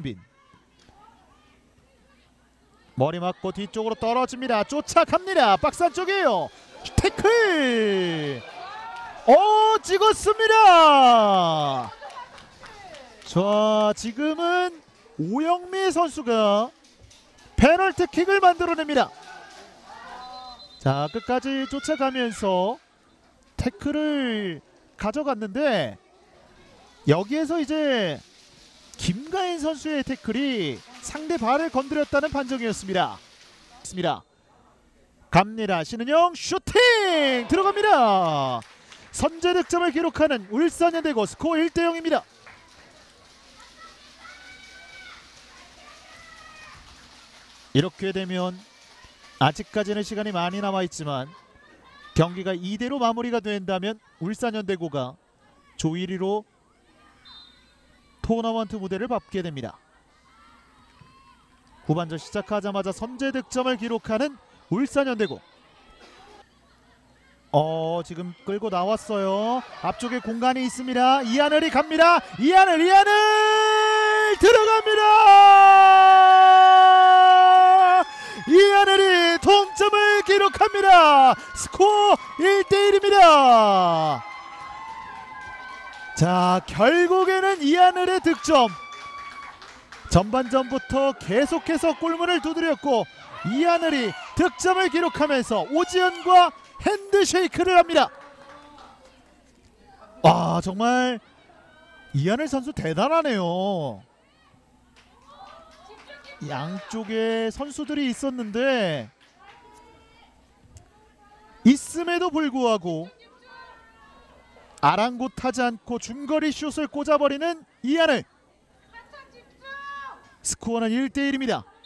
이수빈. 머리 맞고 뒤쪽으로 떨어집니다. 쫓아갑니다. 박스 안쪽이에요. 태클. 찍었습니다. 자, 지금은 오영미 선수가 페널티킥을 만들어냅니다. 자, 끝까지 쫓아가면서 태클을 가져갔는데 여기에서 이제 김가인 선수의 태클이 상대 발을 건드렸다는 판정이었습니다. 갑니다. 신은영 슈팅 들어갑니다. 선제 득점을 기록하는 울산현대고 스코어 1대0입니다. 이렇게 되면 아직까지는 시간이 많이 남아있지만 경기가 2대로 마무리가 된다면 울산현대고가 조 1위로 토너먼트 무대를 밟게 됩니다. 후반전 시작하자마자 선제 득점을 기록하는 울산현대고. 지금 끌고 나왔어요. 앞쪽에 공간이 있습니다. 이하늘이 갑니다. 이하늘 들어갑니다. 이하늘이 동점을 기록합니다. 스코어 1대1입니다. 자, 결국에는 이하늘의 득점. 전반전부터 계속해서 골문을 두드렸고 이하늘이 득점을 기록하면서 오지현과 핸드쉐이크를 합니다. 정말 이하늘 선수 대단하네요. 양쪽에 선수들이 있었는데 있음에도 불구하고 아랑곳하지 않고 중거리 슛을 꽂아버리는 이하늘. 스코어는 1대1입니다.